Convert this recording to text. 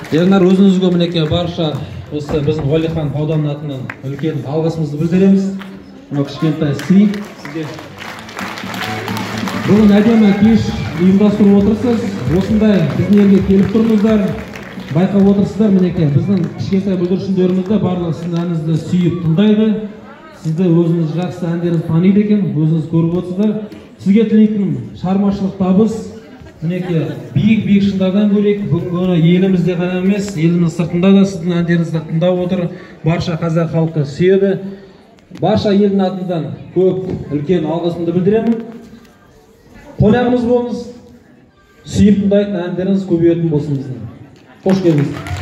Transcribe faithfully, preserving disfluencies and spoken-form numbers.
Ернар, өзіңізге мінекей барша осы біздің Уәлихан ауданының атынан үлкен алғысымызды білдіреміз. Мынау кішкентай сый сізге. Бүгін әдемі кеш ұйымдастырып отырсыз. Осындай біздің елге келіп тұрмыздар. Байқап отырсыздар, мінекей біздің кішкентай бүлдіршіндерімізді барлығы сіздің әніңізді сүйіп тыңдайды. Сізді өзіңіз жақсы әндеріңізді таниды екен, өзіңіз көріп отырсыздар. Сізге тілейтінім шығармашылық табыс. Мінекей биік-биік шыңдардан бөлек бүгінгі елімізде ғана емес, еліміздің сыртында да сіздің әндеріңізді тыңдап отыр. Барша қазақ халқы сүйеді. Барша елдің атынан көп үлкен алғысымды білдіремін. Қонағымыз болыңыз. Сүйіп тыңдайтын әндеріңіз көбейетін болсын біздің. Қош келдіңіз.